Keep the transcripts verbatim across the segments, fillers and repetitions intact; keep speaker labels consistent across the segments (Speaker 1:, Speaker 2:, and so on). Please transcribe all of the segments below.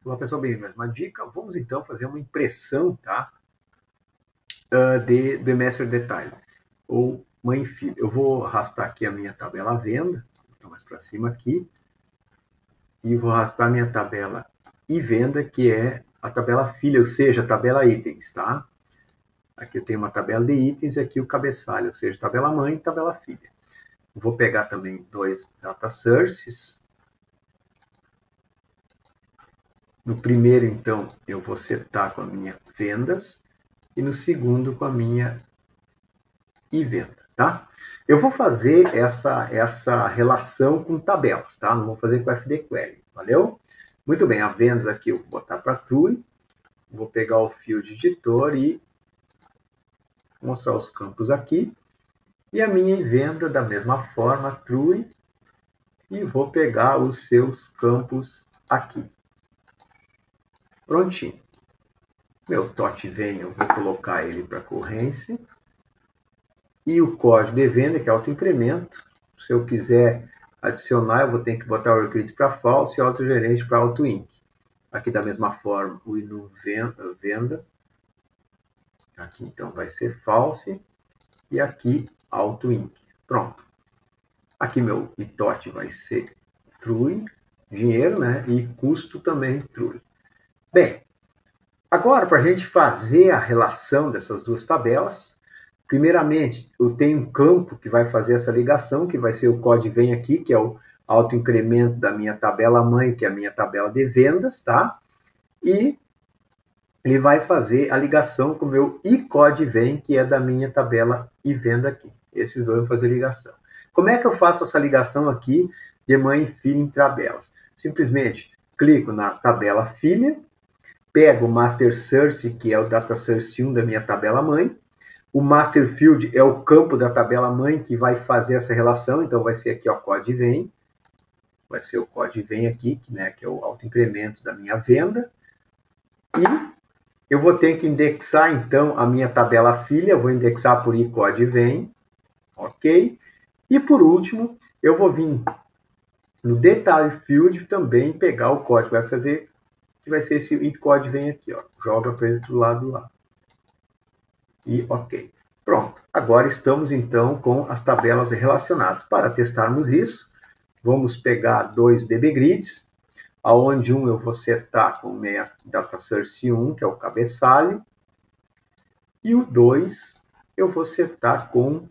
Speaker 1: Olá pessoal, bem-vindo a mais uma dica. Vamos então fazer uma impressão, tá? Uh, de, de Master Detail, ou mãe e filho. Eu vou arrastar aqui a minha tabela à venda, vou mais para cima aqui, e vou arrastar a minha tabela e venda, que é a tabela filha, ou seja, a tabela itens, tá? Aqui eu tenho uma tabela de itens e aqui o cabeçalho, ou seja, tabela mãe e tabela filha. Vou pegar também dois data sources. No primeiro, então, eu vou setar com a minha vendas e no segundo com a minha e venda, tá? Eu vou fazer essa, essa relação com tabelas, tá? Não vou fazer com F D Query, valeu? Muito bem, a vendas aqui eu vou botar para True, vou pegar o Field Editor e mostrar os campos aqui, e a minha venda da mesma forma, True, e vou pegar os seus campos aqui. Prontinho. Meu tot vem, eu vou colocar ele para corrência, e o código de venda, que é autoincremento, se eu quiser adicionar, eu vou ter que botar o requisito para false e autogerente para autoinc. Aqui da mesma forma, o inu venda, aqui então vai ser false, e aqui autoinc. Pronto. Aqui meu itot vai ser true, dinheiro, né? E custo também true. Bem, agora para a gente fazer a relação dessas duas tabelas, primeiramente, eu tenho um campo que vai fazer essa ligação, que vai ser o código vem aqui, que é o autoincremento da minha tabela mãe, que é a minha tabela de vendas, tá? E ele vai fazer a ligação com o meu icode vem, que é da minha tabela e venda aqui. Esses dois vão fazer ligação. Como é que eu faço essa ligação aqui de mãe e filha em tabelas? Simplesmente clico na tabela filha, pego o master source, que é o data source um da minha tabela mãe. O master field é o campo da tabela mãe que vai fazer essa relação, então vai ser aqui o código vem, vai ser o código vem aqui, né, que é o autoincremento da minha venda. E eu vou ter que indexar então a minha tabela filha, eu vou indexar por icode vem, ok? E por último, eu vou vir no detalhe field também pegar o código, vai fazer, que vai ser esse icode vem aqui, ó, joga para ele do lado lá. E ok. Pronto. Agora estamos então com as tabelas relacionadas. Para testarmos isso, vamos pegar dois D B grids, aonde um eu vou setar com minha data source um, que é o cabeçalho, e o dois eu vou setar com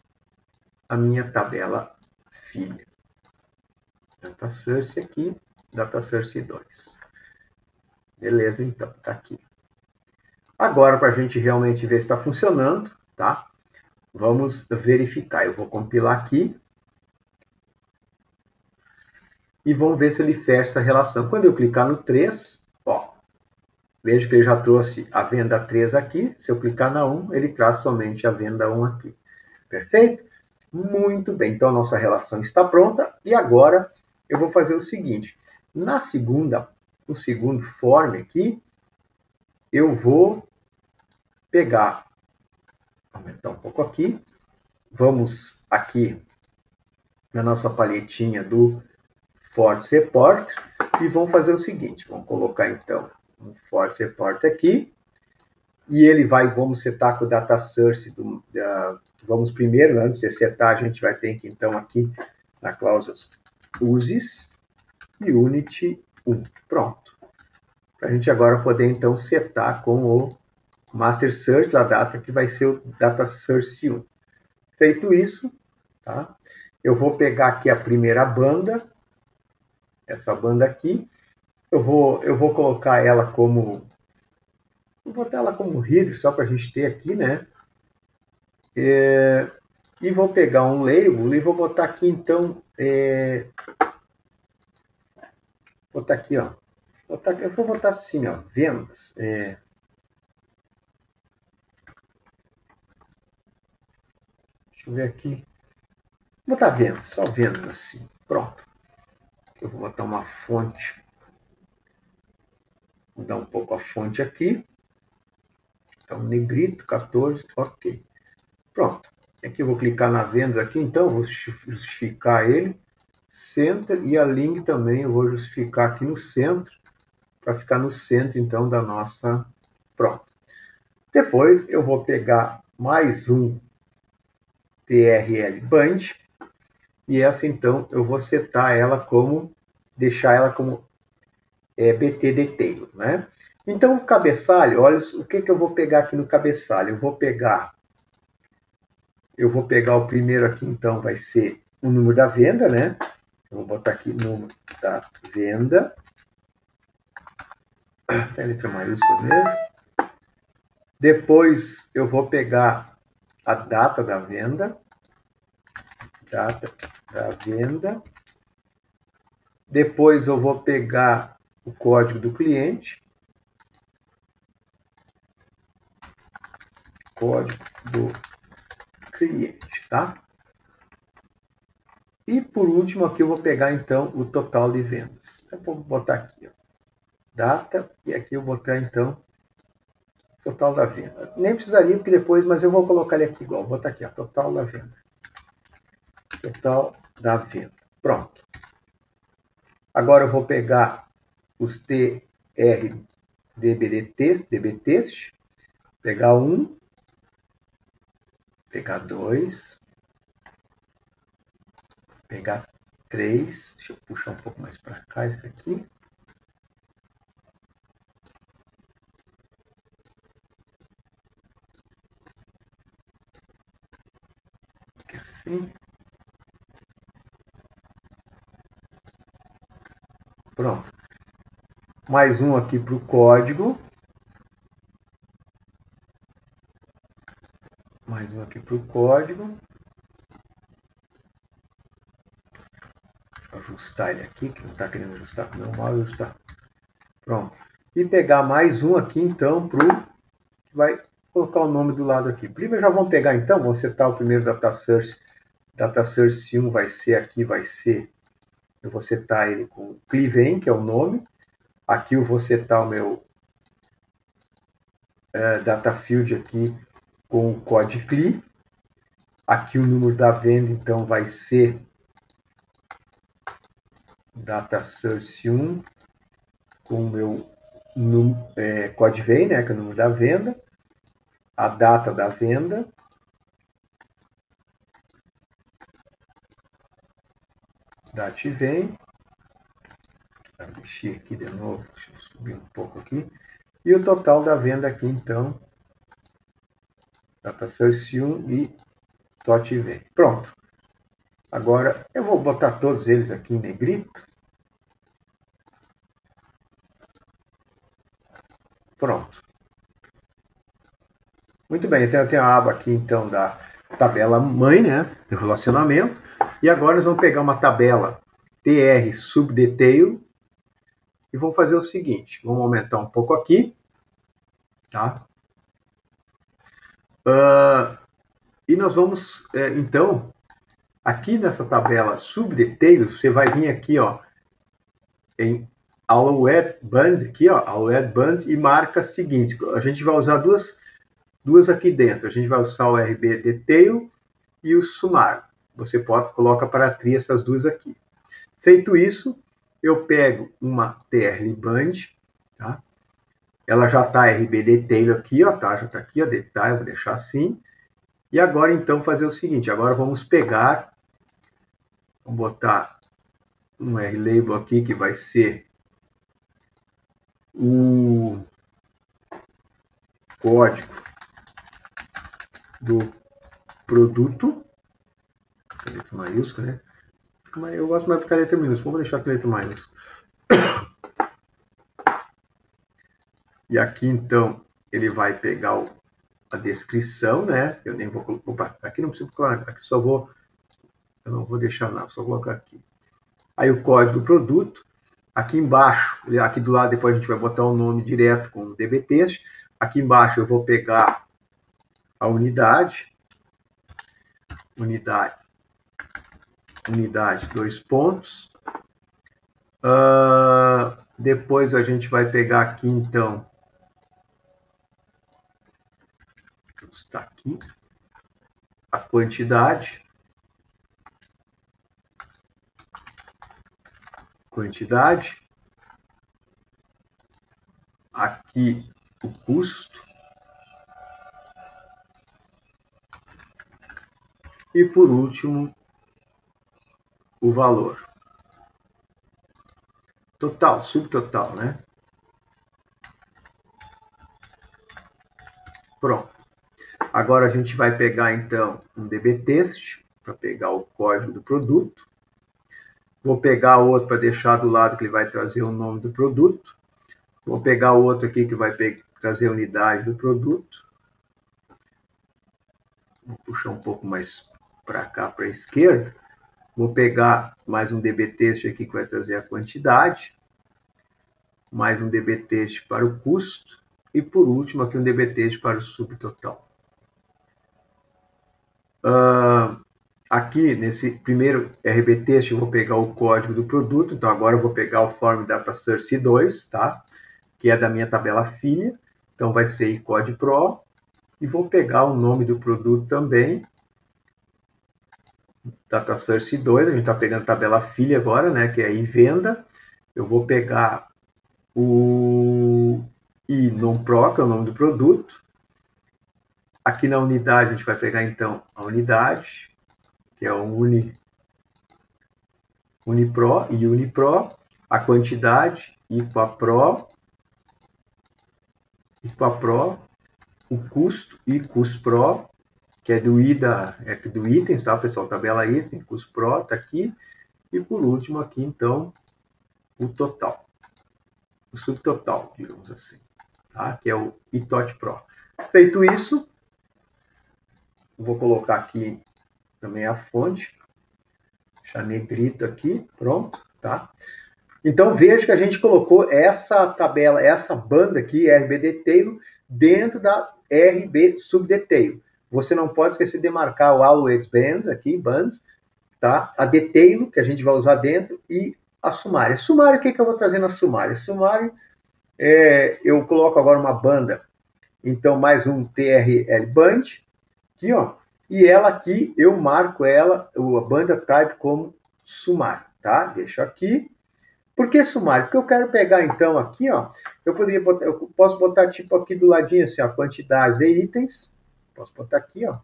Speaker 1: a minha tabela filha. Data source aqui, data source dois. Beleza, então, tá aqui. Agora, para a gente realmente ver se está funcionando, tá? Vamos verificar. Eu vou compilar aqui. E vamos ver se ele fecha essa relação. Quando eu clicar no três, ó, veja que ele já trouxe a venda três aqui. Se eu clicar na um, ele traz somente a venda um aqui. Perfeito? Muito bem. Então, a nossa relação está pronta. E agora, eu vou fazer o seguinte. Na segunda, no segundo form aqui, eu vou pegar, aumentar um pouco aqui, vamos aqui na nossa palhetinha do Force Report e vamos fazer o seguinte, vamos colocar então um Force Report aqui e ele vai, vamos setar com o data source, do, uh, vamos primeiro, antes de setar, a gente vai ter que então aqui na cláusula uses e unit um, pronto. Para a gente agora poder então setar com o master source da data, que vai ser o data source um. Feito isso, tá? Eu vou pegar aqui a primeira banda, essa banda aqui, eu vou, eu vou colocar ela como, vou botar ela como read, só para a gente ter aqui, né? É, e vou pegar um label e vou botar aqui, então, é, botar aqui, ó, botar, eu vou botar assim, ó, vendas, é, deixa eu ver aqui, vou botar vendas, só vendas assim, pronto. Eu vou botar uma fonte, vou dar um pouco a fonte aqui, então, negrito, quatorze, ok. Pronto. Aqui eu vou clicar na vendas aqui, então, vou justificar ele, center, e a link também eu vou justificar aqui no centro, para ficar no centro, então, da nossa... Pronto. Depois, eu vou pegar mais um T R L Band, e essa, então, eu vou setar ela como... deixar ela como é, B T Detail, né? Então, o cabeçalho, olha o que, que eu vou pegar aqui no cabeçalho. Eu vou pegar... Eu vou pegar o primeiro aqui, então, vai ser o número da venda, né? Eu vou botar aqui número da venda. Tem letra maiúscula mesmo. Depois eu vou pegar a data da venda. Data da venda. Depois eu vou pegar o código do cliente. Código do cliente, tá? E por último aqui eu vou pegar então o total de vendas. Eu vou botar aqui, ó, data, e aqui eu vou botar então total da venda. Nem precisaria porque depois, mas eu vou colocar ele aqui igual. Vou botar aqui, ó, total da venda. Total da venda. Pronto. Agora eu vou pegar os T R D B D Ts, pegar um, pegar dois, pegar três, deixa eu puxar um pouco mais para cá esse aqui. Aqui assim. Pronto. Mais um aqui para o código. Mais um aqui para o código. Deixa eu ajustar ele aqui, que não está querendo ajustar com o meu mouse, ajustar. Pronto. E pegar mais um aqui, então, para o... que vai colocar o nome do lado aqui. Primeiro já vamos pegar, então, vamos setar o primeiro data source. Data source um vai ser aqui, vai ser... Eu vou setar ele com Cliven, que é o nome. Aqui eu vou setar o meu uh, data field aqui com o code C L I. Aqui o número da venda, então, vai ser data source um com o meu é, code vem, né, que é o número da venda. A data da venda. Date vem. Vou mexer aqui de novo, deixa eu subir um pouco aqui. E o total da venda aqui, então, data source um e tot vem. Pronto. Agora, eu vou botar todos eles aqui em negrito. Pronto. Muito bem, então eu tenho a aba aqui, então, da tabela mãe, né, do relacionamento. E agora nós vamos pegar uma tabela T R subdetail e vamos fazer o seguinte, vamos aumentar um pouco aqui, tá? Uh, e nós vamos, é, então, aqui nessa tabela subdetail, você vai vir aqui, ó, em Allow Band, aqui, ó, Allow Band, e marca a seguinte, a gente vai usar duas, duas aqui dentro, a gente vai usar o R B Detail e o Sumar. Você pode, coloca para tri essas duas aqui. Feito isso, eu pego uma T R Band, tá? Ela já está R B Detail aqui, ó, tá? Já está aqui, ó, detalhe, vou deixar assim. E agora, então, fazer o seguinte, agora vamos pegar, vamos botar um R-Label aqui, que vai ser o código do produto, letra maiúscula, né? Eu gosto mais de letra minúscula, vou deixar com letra maiúscula. E aqui, então, ele vai pegar o, a descrição, né? Eu nem vou colocar, aqui não preciso colocar, aqui só vou, eu não vou deixar nada, só vou colocar aqui. Aí o código do produto, aqui embaixo, aqui do lado depois a gente vai botar o nome direto com o D B Text. Aqui embaixo eu vou pegar a unidade, unidade, unidade, dois pontos. Uh, depois a gente vai pegar aqui, então, está aqui, a quantidade, quantidade, aqui o custo. E, por último, o valor. Total, subtotal, né? Pronto. Agora a gente vai pegar, então, um dbtest para pegar o código do produto. Vou pegar outro para deixar do lado que ele vai trazer o nome do produto. Vou pegar outro aqui que vai trazer a unidade do produto. Vou puxar um pouco mais para cá, para a esquerda. Vou pegar mais um dbtest aqui que vai trazer a quantidade. Mais um dbtest para o custo. E, por último, aqui um dbtest para o subtotal. Uh, aqui, nesse primeiro rbtest, eu vou pegar o código do produto. Então, agora eu vou pegar o Form Data Source dois, tá? Que é da minha tabela filha. Então, vai ser icode pro. E vou pegar o nome do produto também. Data Source dois, a gente está pegando a tabela filha agora, né? Que é em venda. Eu vou pegar o I non-pro, que é o nome do produto. Aqui na unidade, a gente vai pegar, então, a unidade, que é o Uni, Unipro e Unipro. A quantidade, IQAPRO, IQAPRO. O custo, ICUSPRO, que é do I da, é do itens, tá, pessoal? Tabela item, CUSPRO, tá aqui. E, por último, aqui, então, o total. O subtotal, digamos assim, tá? Que é o ITOTPRO. Feito isso, vou colocar aqui também a fonte, deixar negrito aqui, pronto, tá? Então, veja que a gente colocou essa tabela, essa banda aqui, rbdetail, dentro da rbsubdetail. Você não pode esquecer de marcar o always bands aqui, bands, tá? A detail, que a gente vai usar dentro, e a sumária. Sumária, o que, que eu vou trazer na sumária? Sumária, é, eu coloco agora uma banda, então mais um trl band, aqui, ó, e ela aqui, eu marco ela, a banda type como sumário, tá? Deixo aqui. Por que sumário? Porque eu quero pegar, então, aqui, ó, eu poderia botar, eu posso botar, tipo, aqui do ladinho, assim, ó, quantidades de itens, posso botar aqui, ó,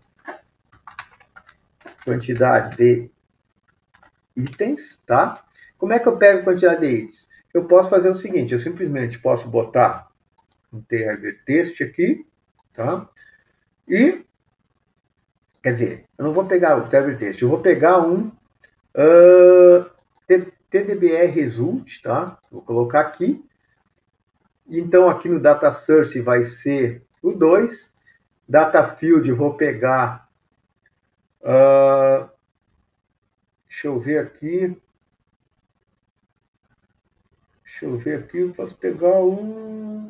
Speaker 1: quantidade de itens, tá? Como é que eu pego a quantidade de itens? Eu posso fazer o seguinte, eu simplesmente posso botar um trbtest aqui, tá? E, quer dizer, eu não vou pegar o trbtest, eu vou pegar um uh, tdbrresult, tá? Vou colocar aqui. Então, aqui no data source vai ser o dois. Data field, eu vou pegar... Uh, deixa eu ver aqui. Deixa eu ver aqui, eu posso pegar um...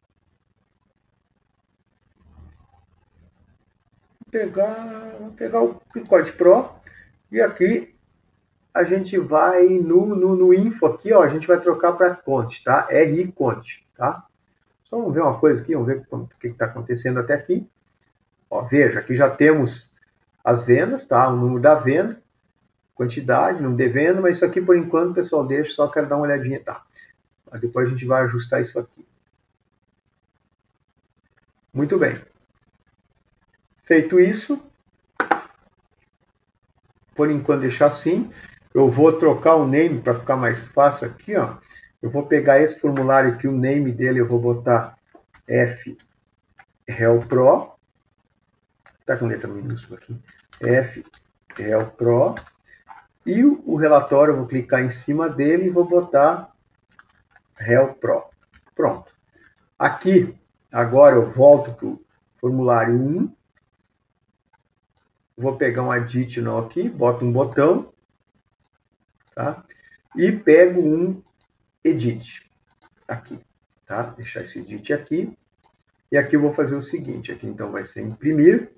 Speaker 1: Vou pegar, vou pegar o Icode Pro. E aqui a gente vai no, no, no info aqui, ó, a gente vai trocar para cont, tá? ri cont, tá? Então, vamos ver uma coisa aqui, vamos ver o que está acontecendo até aqui. Ó, veja, aqui já temos as vendas, tá? O número da venda, quantidade, número de venda, mas isso aqui, por enquanto, pessoal, deixa, só quero dar uma olhadinha, tá? Mas depois a gente vai ajustar isso aqui. Muito bem. Feito isso, por enquanto deixar assim, eu vou trocar o name para ficar mais fácil aqui, ó. Eu vou pegar esse formulário aqui, o name dele, eu vou botar F helpro, tá com letra minúscula aqui, F helpro, e o relatório eu vou clicar em cima dele e vou botar helpro. Pronto. Aqui, agora eu volto para o formulário um, vou pegar um additional aqui, boto um botão, tá? E pego um edit aqui, tá? Deixar esse edit aqui. E aqui eu vou fazer o seguinte, aqui então vai ser imprimir.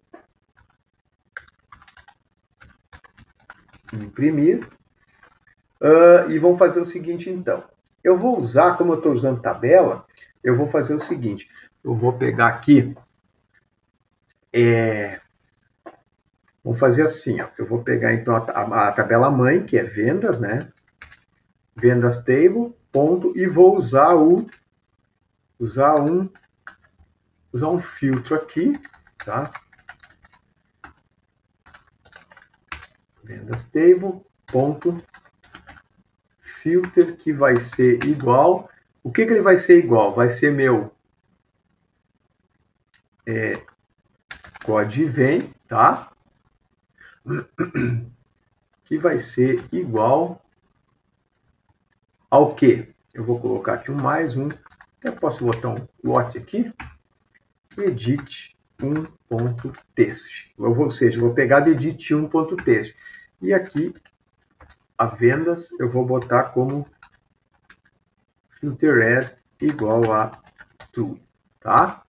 Speaker 1: Imprimir. Uh, e vamos fazer o seguinte então. Eu vou usar, como eu estou usando tabela, eu vou fazer o seguinte. Eu vou pegar aqui, é, vou fazer assim, ó. Eu vou pegar então a, a, a tabela mãe, que é vendas, né? Vendas table, ponto, e vou usar o usar um, usar um filtro aqui, tá? Vendas table, ponto, filter, que vai ser igual. O que que ele vai ser igual? Vai ser meu é, code vem, tá? Que vai ser igual ao que? Eu vou colocar aqui um mais um. Eu posso botar um lote aqui. Edit um ponto text. Eu vou, ou seja, eu vou pegar do edit um ponto text. E aqui, a vendas, eu vou botar como filter igual a true, tá?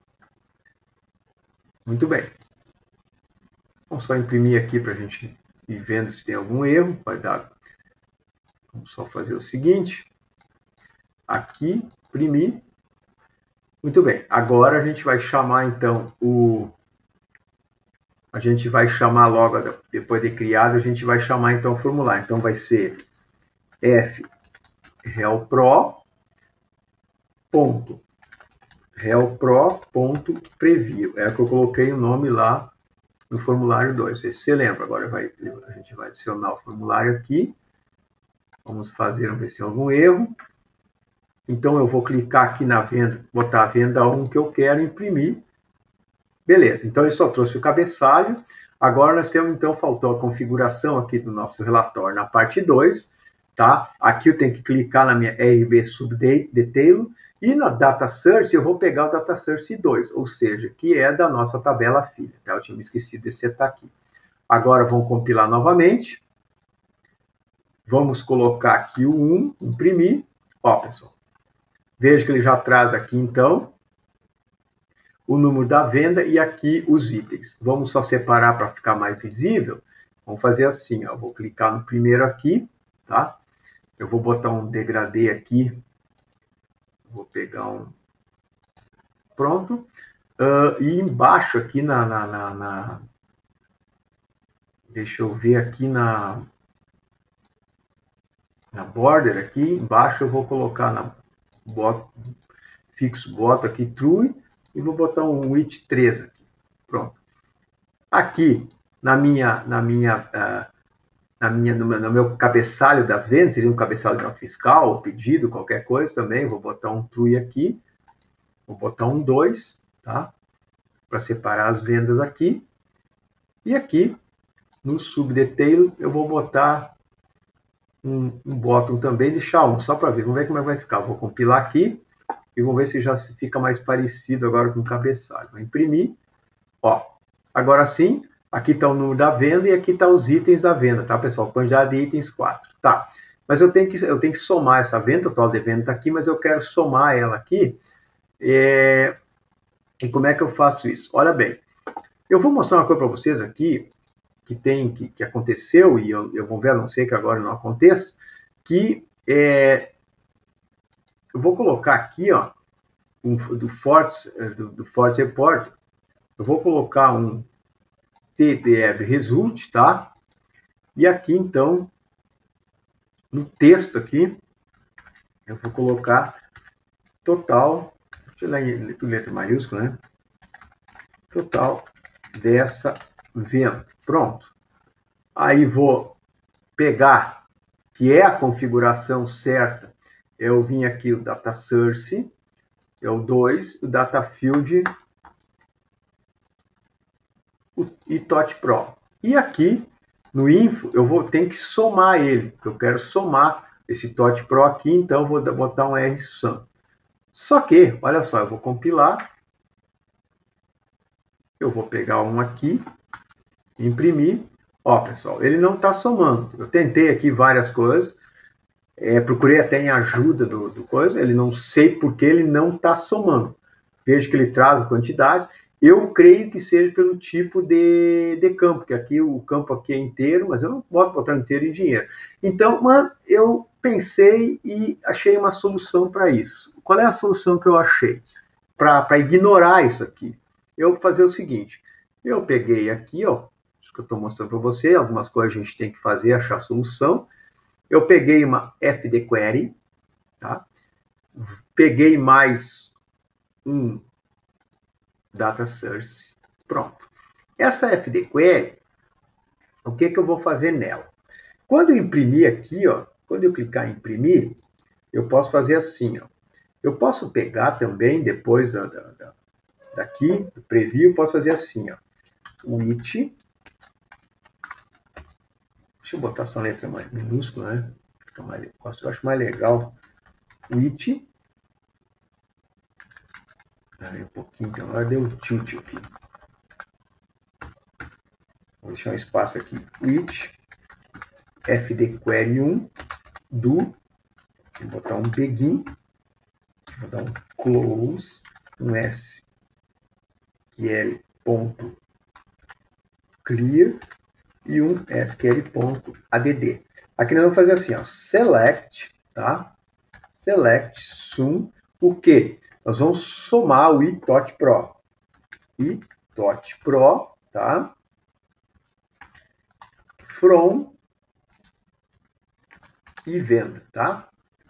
Speaker 1: Muito bem. Vamos só imprimir aqui para a gente ir vendo se tem algum erro. Vai dar. Vamos só fazer o seguinte. Aqui, imprimir. Muito bem. Agora a gente vai chamar, então, o... A gente vai chamar logo, depois de criado, a gente vai chamar, então, o formulário. Então, vai ser f helpro ponto helpro ponto preview. É que eu coloquei o nome lá no formulário dois. Se você lembra, agora vai, a gente vai adicionar o formulário aqui. Vamos fazer, vamos ver se tem algum erro. Então, eu vou clicar aqui na venda, botar a venda um que eu quero imprimir. Beleza, então ele só trouxe o cabeçalho. Agora nós temos, então, faltou a configuração aqui do nosso relatório na parte dois, tá? Aqui eu tenho que clicar na minha R B Subdetail e na Data Source eu vou pegar o Data Source dois, ou seja, que é da nossa tabela filha, tá? Eu tinha me esquecido de setar aqui. Agora vamos compilar novamente. Vamos colocar aqui o um, imprimir. Ó, pessoal, veja que ele já traz aqui, então, o número da venda e aqui os itens. Vamos só separar para ficar mais visível. Vamos fazer assim, ó. Vou clicar no primeiro aqui, tá? Eu vou botar um degradê aqui. Vou pegar um... Pronto. Uh, e embaixo aqui na, na, na, na... Deixa eu ver aqui na... Na border aqui, embaixo eu vou colocar na... Bot, fixo, boto aqui true. E vou botar um width três aqui. Pronto. Aqui, na minha, na minha, uh, na minha, no, meu, no meu cabeçalho das vendas, seria um cabeçalho de nota fiscal, pedido, qualquer coisa também, vou botar um true aqui. Vou botar um dois, tá? Para separar as vendas aqui. E aqui, no subdetail, eu vou botar um, um bottom também, deixar um, só para ver. Vamos ver como é que vai ficar. Vou compilar aqui. E vamos ver se já fica mais parecido agora com o cabeçalho. Vou imprimir. Ó, agora sim, aqui está o número da venda e aqui está os itens da venda, tá, pessoal? Quantidade de itens quatro. Tá, mas eu tenho que, eu tenho que somar essa venda, o total de venda está aqui, mas eu quero somar ela aqui. É... E como é que eu faço isso? Olha bem, eu vou mostrar uma coisa para vocês aqui, que tem, que, que aconteceu, e eu, eu vou ver, a não ser que agora não aconteça, que é... Eu vou colocar aqui, ó, um, do Forts, do, do Forts Report, eu vou colocar um T D R Result, tá? E aqui, então, no texto aqui, eu vou colocar total, deixa eu ler em letra maiúscula, né? Total dessa venda. Pronto. Aí vou pegar, que é a configuração certa, eu vim aqui o Data Source, é o dois, o Data Field e Tot Pro. E aqui, no Info, eu vou ter que somar ele. Eu quero somar esse Tot Pro aqui, então eu vou botar um R sum. Só que, olha só, eu vou compilar. Eu vou pegar um aqui, imprimir. Ó, pessoal, ele não está somando. Eu tentei aqui várias coisas. É, procurei até em ajuda do, do coisa, ele não sei porque ele não está somando. Vejo que ele traz a quantidade. Eu creio que seja pelo tipo de, de campo, que aqui o campo aqui é inteiro, mas eu não posso botar inteiro em dinheiro. Então, mas eu pensei e achei uma solução para isso. Qual é a solução que eu achei? Para ignorar isso aqui. Eu vou fazer o seguinte, eu peguei aqui, ó, acho que eu estou mostrando para você, algumas coisas a gente tem que fazer, achar a solução. Eu peguei uma F D Query, tá? Peguei mais um data source. Pronto. Essa F D Query, o que, que eu vou fazer nela? Quando eu imprimir aqui, ó, quando eu clicar em imprimir, eu posso fazer assim, ó. Eu posso pegar também, depois da, da, da, daqui, do preview, eu posso fazer assim, ó. With. Deixa eu botar só a letra mais minúscula, né? Fica mais, eu acho mais legal. With. Peraí um pouquinho, então agora deu um tilt aqui. Vou deixar um espaço aqui. With fdquery um do. Vou botar um begin. Vou dar um close. Um S Q L ponto clear e um S Q L ponto add. Aqui nós vamos fazer assim, ó, select, tá? Select sum, o quê? Nós vamos somar o i.pro. i.pro, tá? From e venda, tá?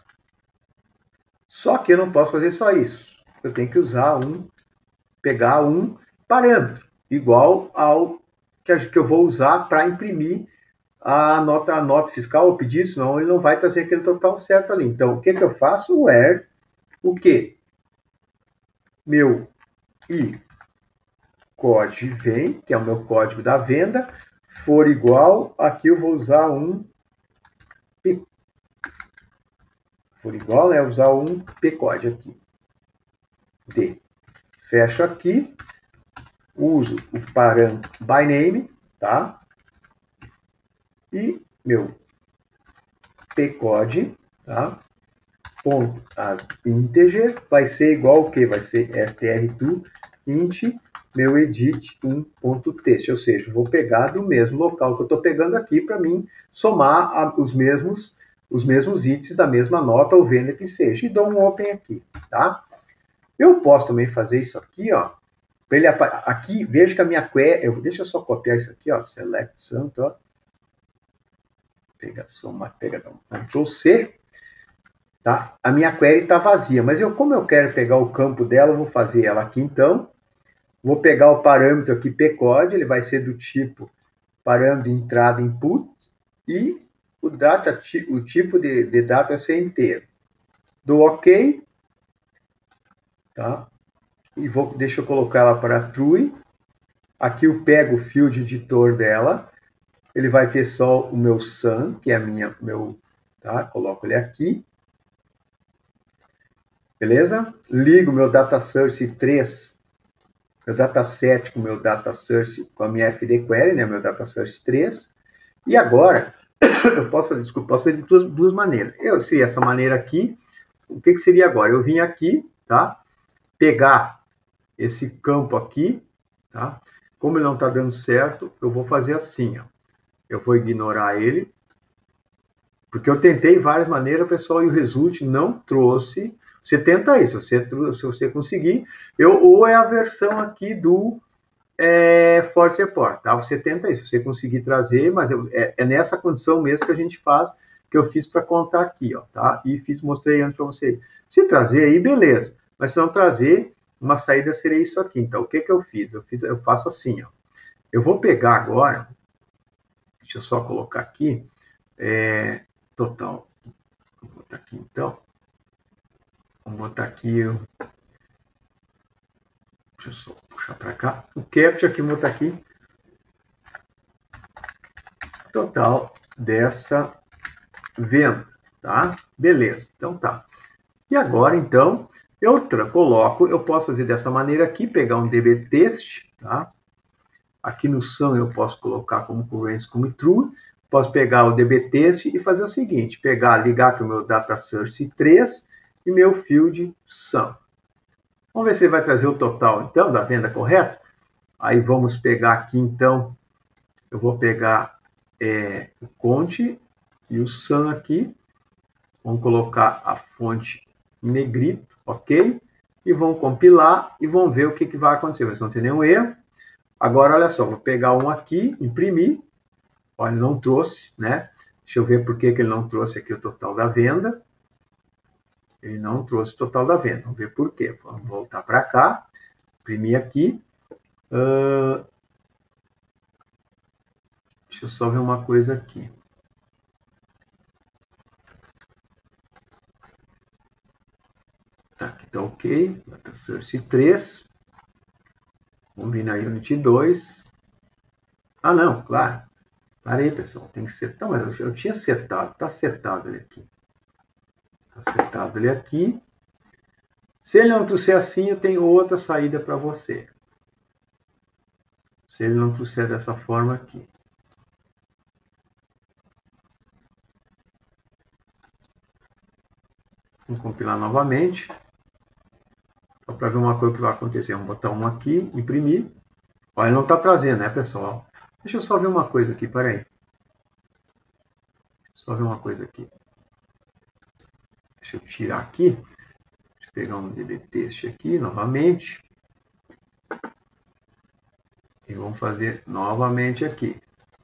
Speaker 1: Só que eu não posso fazer só isso. Eu tenho que usar um, pegar um parâmetro, igual ao que eu vou usar para imprimir a nota, a nota fiscal ou pedir, senão ele não vai trazer aquele total certo ali. Então, o que, que eu faço? Where, o quê? Meu i código vem, que é o meu código da venda, for igual, aqui eu vou usar um P. For igual, né? Usar um pcode aqui. D. Fecho aqui, uso o parâmetro by name, tá? E meu pcode, tá? Ponto as integer vai ser igual o que? Vai ser str dois int meu edit um ponto text, ou seja, vou pegar do mesmo local que eu estou pegando aqui para mim somar a, os mesmos os mesmos itens da mesma nota ou venda que seja, e dou um open aqui, tá? Eu posso também fazer isso aqui, ó, para ele aqui, veja que a minha query, eu, deixa eu só copiar isso aqui, ó, select santo, ó, pega, soma, pega, um Ctrl C, tá? A minha query está vazia, mas eu, como eu quero pegar o campo dela, eu vou fazer ela aqui então, vou pegar o parâmetro aqui pcode, ele vai ser do tipo parâmetro entrada input, e o, data, o tipo de, de data vai ser inteiro. Dou OK, tá? E vou, deixa eu colocar ela para true. Aqui eu pego o field editor dela, ele vai ter só o meu sum, que é a minha, meu, tá? Coloco ele aqui. Beleza? Ligo meu data source três, meu dataset com meu data source, com a minha F D Query, né? Meu data source três. E agora, eu posso fazer, desculpa, posso fazer de duas, duas maneiras. Eu sei essa maneira aqui, o que, que seria agora? Eu vim aqui, tá? Pegar esse campo aqui, tá? Como ele não está dando certo, eu vou fazer assim, ó. Eu vou ignorar ele, porque eu tentei várias maneiras, pessoal, e o result não trouxe. Você tenta isso, se você, se você conseguir, eu, ou é a versão aqui do é, Force Report, tá? Você tenta isso, se você conseguir trazer, mas eu, é, é nessa condição mesmo que a gente faz, que eu fiz para contar aqui, ó, tá? E fiz, mostrei antes para você. Se trazer aí, beleza, mas se não trazer, uma saída seria isso aqui. Então, o que que eu fiz? Eu, fiz, eu faço assim, ó. Eu vou pegar agora, deixa eu só colocar aqui, é, total, vou botar aqui então, vamos botar aqui, deixa eu só puxar para cá, o captcha aqui, vou botar aqui, total dessa venda, tá? Beleza, então tá. E agora, então, eu coloco, eu posso fazer dessa maneira aqui, pegar um dbtest, tá? Aqui no sum eu posso colocar como currency como true, posso pegar o dbtest e fazer o seguinte, pegar, ligar aqui o meu data source três e meu field sum. Vamos ver se ele vai trazer o total, então, da venda correta. Aí vamos pegar aqui, então, eu vou pegar é, o conte e o sum aqui, vamos colocar a fonte em negrito, ok? E vão compilar e vão ver o que, que vai acontecer, mas não tem nenhum erro. Agora, olha só, vou pegar um aqui, imprimir. Olha, ele não trouxe, né? Deixa eu ver por que, que ele não trouxe aqui o total da venda. Ele não trouxe o total da venda. Vamos ver por quê. Vamos voltar para cá, imprimir aqui. Uh, deixa eu só ver uma coisa aqui. Tá, aqui está ok. Data Source três. Combina Unity dois. Ah, não, claro. Parei, pessoal. Tem que setar. Mas eu, eu tinha setado. Está setado ele aqui. Está setado ele aqui. Se ele não trouxer assim, eu tenho outra saída para você. Se ele não trouxer dessa forma aqui. Vamos compilar novamente. Só para ver uma coisa que vai acontecer. Vamos botar um aqui, imprimir. Olha, ele não está trazendo, né, pessoal? Deixa eu só ver uma coisa aqui, peraí. Só ver uma coisa aqui. Deixa eu tirar aqui. Deixa eu pegar um D B Test aqui, novamente. E vamos fazer novamente aqui.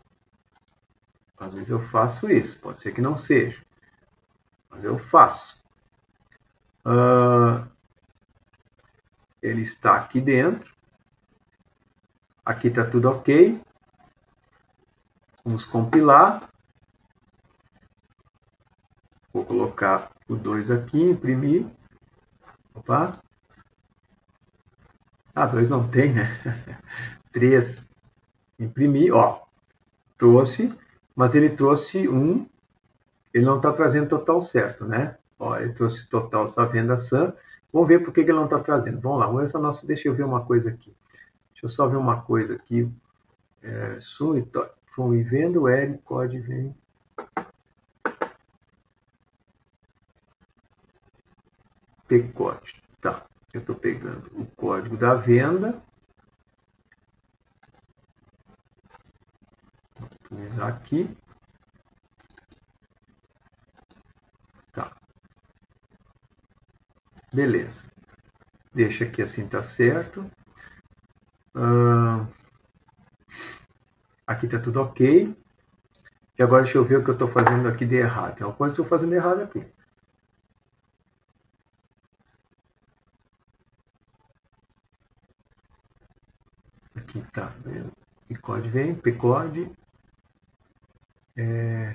Speaker 1: Às vezes eu faço isso, pode ser que não seja. Mas eu faço. Uh, ele está aqui dentro. Aqui está tudo ok. Vamos compilar. Vou colocar o dois aqui, imprimir. Opa. Ah, dois não tem, né? três. Imprimir, ó. Trouxe, mas ele trouxe um. Ele não está trazendo total certo, né? Ó, ele trouxe total essa venda S A M. Vamos ver por que ele não está trazendo. Vamos lá, vamos ver essa nossa. Deixa eu ver uma coisa aqui. Deixa eu só ver uma coisa aqui. É, sum e to... e venda, o L, código vem. P-código. Tá. Eu estou pegando o código da venda. Vou utilizar aqui. Tá. Beleza. Deixa aqui assim, tá certo. Uh, aqui tá tudo ok. E agora deixa eu ver o que eu estou fazendo aqui de errado. Tem uma coisa que eu estou fazendo errado aqui. Aqui tá. P-code vem, P-code. É...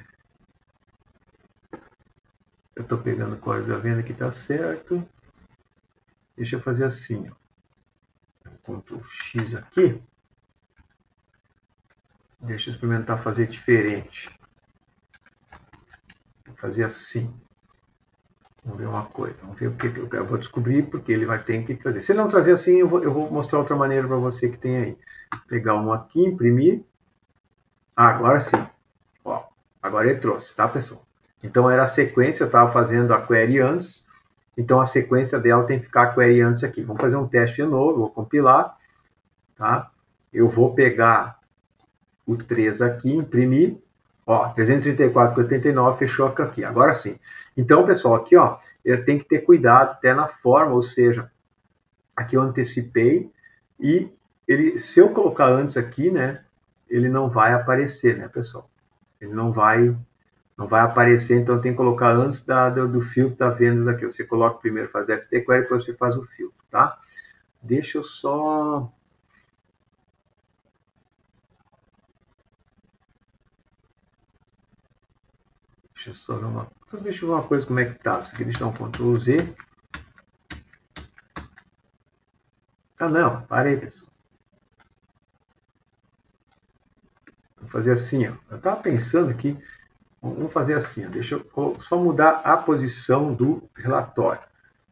Speaker 1: Eu estou pegando o código da venda que tá certo. Deixa eu fazer assim, ó. Ctrl X aqui. Deixa eu experimentar fazer diferente. Vou fazer assim. Vamos ver uma coisa. Vamos ver o que eu, eu vou descobrir, porque ele vai ter que trazer. Se ele não trazer assim, eu vou, eu vou mostrar outra maneira para você que tem aí. Pegar um aqui, imprimir. Ah, agora sim. Ó, agora ele trouxe, tá, pessoal? Então era a sequência, eu estava fazendo a query antes. Então a sequência dela tem que ficar a query antes aqui. Vamos fazer um teste de novo, vou compilar. Tá? Eu vou pegar o três aqui, imprimir. Ó, trezentos e trinta e quatro vírgula oitenta e nove fechou aqui. Agora sim. Então, pessoal, aqui, ó, eu tenho que ter cuidado até na forma, ou seja, aqui eu antecipei e ele, se eu colocar antes aqui, né, ele não vai aparecer, né, pessoal? Ele não vai, não vai aparecer, então tem que colocar antes da, do, do filtro da vendas aqui. Você coloca primeiro, faz F T Query, depois você faz o filtro, tá? Deixa eu só... Deixa eu só ver uma... Deixa eu ver uma coisa, como é que tá. Isso aqui, deixa eu dar um Ctrl Z. Ah, não. Parei, pessoal. Vou fazer assim, ó. Eu estava pensando aqui. Vamos fazer assim, ó. Deixa eu só mudar a posição do relatório.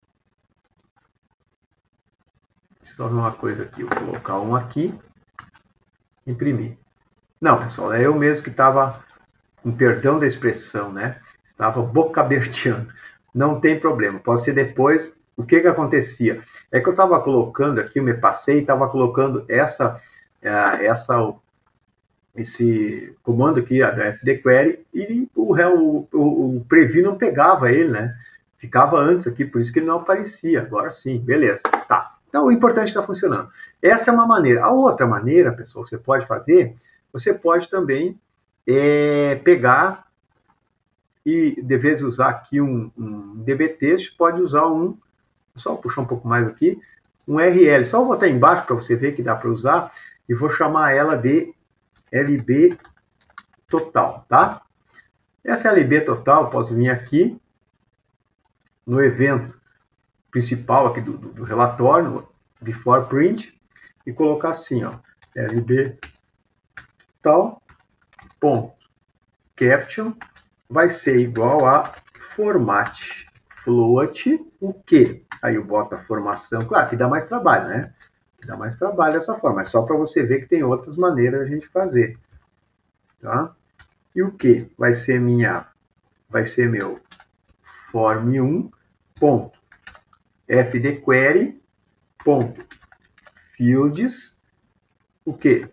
Speaker 1: Deixa eu ver uma coisa aqui. Vou colocar um aqui. Imprimir. Não, pessoal. É eu mesmo que estava... Com perdão da expressão, né? Estava bocaberteando. Não tem problema. Pode ser depois... O que que acontecia? É que eu estava colocando aqui, eu me passei, estava colocando essa, essa, esse comando aqui, da F D Query, e o, o, o, o preview não pegava ele, né? Ficava antes aqui, por isso que ele não aparecia. Agora sim, beleza. Tá. Então, o importante está funcionando. Essa é uma maneira. A outra maneira, pessoal, você pode fazer, você pode também é, pegar e de vez usar aqui um, um D B T, pode usar um, só puxar um pouco mais aqui, um R L. Só vou botar embaixo para você ver que dá para usar, e vou chamar ela de L B total, tá? Essa L B total, posso vir aqui no evento principal aqui do, do, do relatório, before print, e colocar assim, ó, L B total, ponto, caption, vai ser igual a format float, o quê? Aí eu boto a formação, claro que dá mais trabalho, né? Dá mais trabalho dessa forma, é só para você ver que tem outras maneiras de a gente fazer, tá? E o que? Vai ser minha, vai ser meu form um, ponto, fdquery, ponto, fields, o que?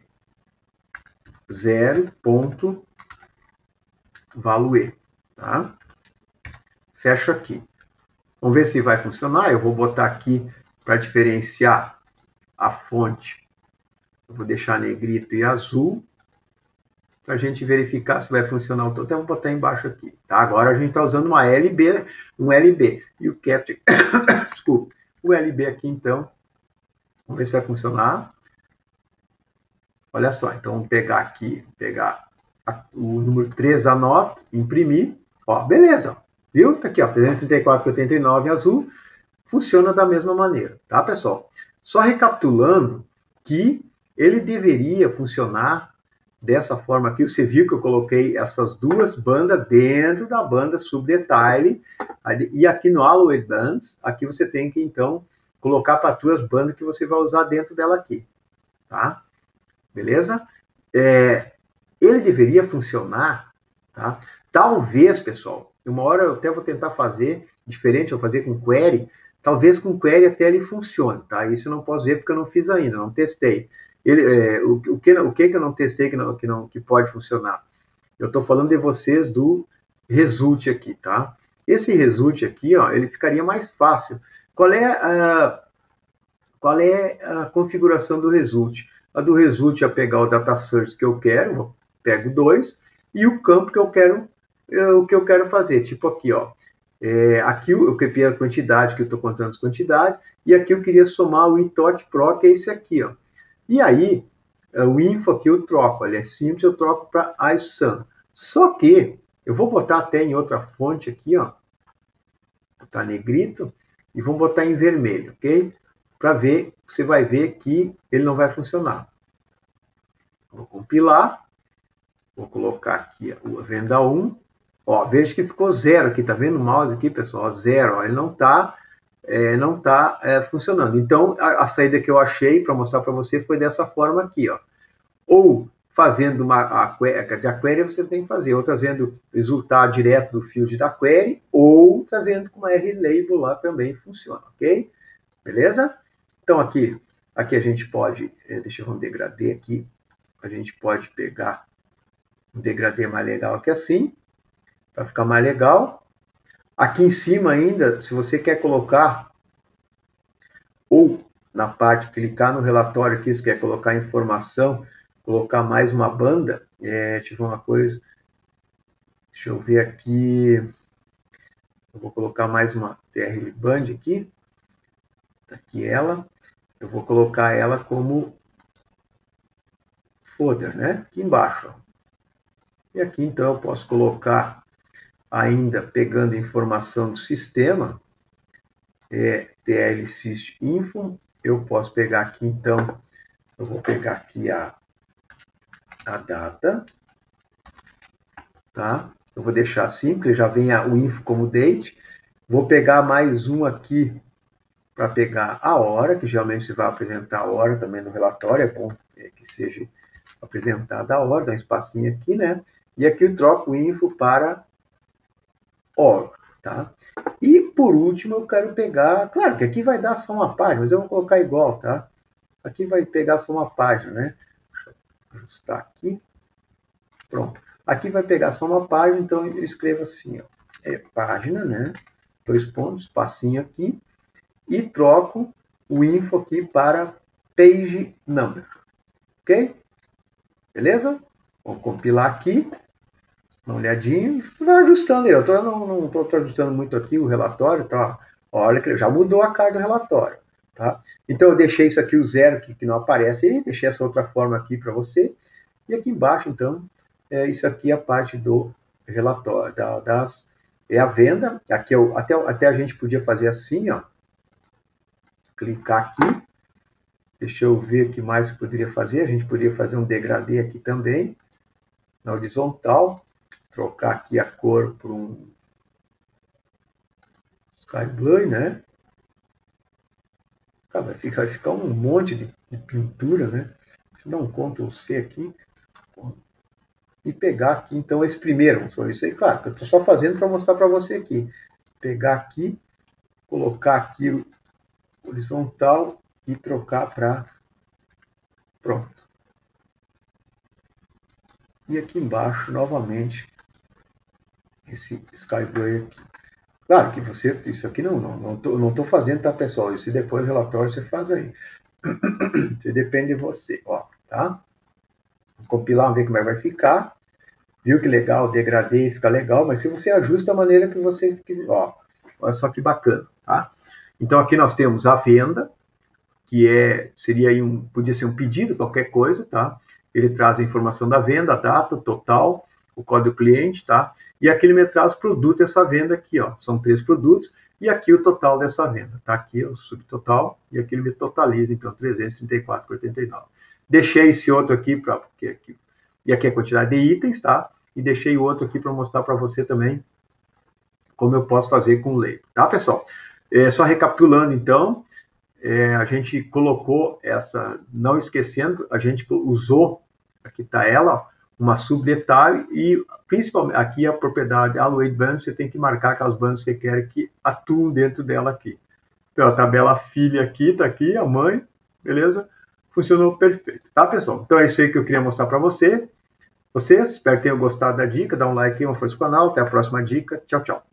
Speaker 1: zero, ponto, value, tá? Fecho aqui. Vamos ver se vai funcionar. Eu vou botar aqui para diferenciar a fonte. Eu vou deixar negrito e azul para a gente verificar se vai funcionar o todo. Até vou botar embaixo aqui, tá? Agora a gente está usando uma L B, um L B. E o caption, desculpa, o L B aqui então. Vamos ver se vai funcionar. Olha só, então vamos pegar aqui, pegar a, o número três da nota, imprimir. Ó, beleza, viu? Tá aqui, ó, trezentos e trinta e quatro vírgula oitenta e nove azul. Funciona da mesma maneira, tá, pessoal? Só recapitulando que ele deveria funcionar dessa forma aqui. Você viu que eu coloquei essas duas bandas dentro da banda subdetail. E aqui no Alloy Bands, aqui você tem que, então, colocar para as duas bandas que você vai usar dentro dela aqui, tá? Beleza? É, ele deveria funcionar, tá? Talvez, pessoal, uma hora eu até vou tentar fazer diferente, eu vou fazer com query, talvez com query até ele funcione, tá? Isso eu não posso ver porque eu não fiz ainda, não testei. Ele, é, o, o, que, o que que eu não testei que, não, que, não, que pode funcionar? Eu estou falando de vocês do result aqui, tá? Esse result aqui, ó, ele ficaria mais fácil. Qual é a, qual é a configuração do result? A do result é pegar o data search que eu quero, eu pego dois, e o campo que eu quero, o que eu quero fazer, tipo aqui, ó. É, aqui eu criei a quantidade, que eu estou contando as quantidades, e aqui eu queria somar o itot.pro, que é esse aqui, ó. E aí, o info aqui eu troco, ele é simples, eu troco para iSum. Só que, eu vou botar até em outra fonte aqui, ó, botar negrito, e vou botar em vermelho, ok? Para ver, você vai ver que ele não vai funcionar. Vou compilar, vou colocar aqui a venda um, ó, veja que ficou zero aqui, tá vendo o mouse aqui, pessoal? Zero, ó, ele não tá, é, não tá é, funcionando. Então, a, a saída que eu achei para mostrar para você foi dessa forma aqui, ó. Ou fazendo uma a, a query, você tem que fazer, ou trazendo resultado direto do field da query, ou trazendo com uma R-label lá também funciona, ok? Beleza? Então, aqui, aqui a gente pode, deixa eu ver um degradê aqui, a gente pode pegar um degradê mais legal que assim, para ficar mais legal. Aqui em cima ainda, se você quer colocar, ou na parte, clicar no relatório aqui, se quer colocar informação, colocar mais uma banda, é, deixa eu ver uma coisa, deixa eu ver aqui, eu vou colocar mais uma T R band aqui, tá aqui ela, eu vou colocar ela como folder, né? Aqui embaixo. Ó. E aqui, então, eu posso colocar, ainda pegando informação do sistema, é, tlsystinfo, eu posso pegar aqui, então, eu vou pegar aqui a, a data, tá? Eu vou deixar assim, porque já vem a, o info como date. Vou pegar mais um aqui, para pegar a hora, que geralmente você vai apresentar a hora também no relatório, é bom que seja apresentada a hora, dá um espacinho aqui, né? E aqui eu troco o info para hora, tá? E, por último, eu quero pegar... Claro que aqui vai dar só uma página, mas eu vou colocar igual, tá? Aqui vai pegar só uma página, né? Deixa eu ajustar aqui. Pronto. Aqui vai pegar só uma página, então eu escrevo assim, ó. É página, né? Dois pontos, espacinho aqui. E troco o info aqui para page number. Ok? Beleza? Vou compilar aqui. uma olhadinha, vai ajustando aí. Eu tô, não estou ajustando muito aqui o relatório, tá? Olha que já mudou a cara do relatório, tá? Então eu deixei isso aqui, o zero, que, que não aparece aí, deixei essa outra forma aqui para você. E aqui embaixo, então, é, isso aqui é a parte do relatório, da, das, é a venda. Aqui eu, até, até a gente podia fazer assim, ó. Clicar aqui. Deixa eu ver o que mais eu poderia fazer. A gente poderia fazer um degradê aqui também, na horizontal. Trocar aqui a cor para um Sky Blue, né? Ah, vai, ficar, vai ficar um monte de, de pintura, né? Deixa eu dar um control C aqui. E pegar aqui, então, esse primeiro. Isso aí, claro, que eu estou só fazendo para mostrar para você aqui. Pegar aqui, colocar aqui o horizontal e trocar para... Pronto. E aqui embaixo, novamente, esse Sky Blue aqui. Claro que você, isso aqui não não não tô, não tô fazendo, tá, pessoal? Isso depois o relatório você faz aí. Isso depende de você, ó, tá? Vou compilar, vamos ver como é que vai ficar. Viu que legal, degradei, fica legal, mas se você ajusta a maneira que você quiser, ó, olha só que bacana, tá? Então aqui nós temos a venda, que é, seria aí um, podia ser um pedido, qualquer coisa, tá? Ele traz a informação da venda, a data, o total, o código cliente, tá? E aqui ele me traz o produto dessa venda aqui, ó. São três produtos, e aqui o total dessa venda, tá? Aqui o subtotal, e aqui ele me totaliza, então, trezentos e trinta e quatro reais e oitenta e nove centavos. Deixei esse outro aqui, pra, porque aqui, e aqui é a quantidade de itens, tá? E deixei o outro aqui para mostrar para você também como eu posso fazer com o label, tá, pessoal? É, só recapitulando, então, é, a gente colocou essa, não esquecendo, a gente usou, aqui está ela, ó, uma subdetalhe e principalmente aqui a propriedade Allocated Band, você tem que marcar aquelas bandas que você quer que atuem dentro dela aqui. Então a tabela filha aqui, está aqui, a mãe, beleza? Funcionou perfeito, tá, pessoal? Então é isso aí que eu queria mostrar para você. Vocês, espero que tenham gostado da dica, dá um like aí, uma força pro canal, até a próxima dica, tchau, tchau.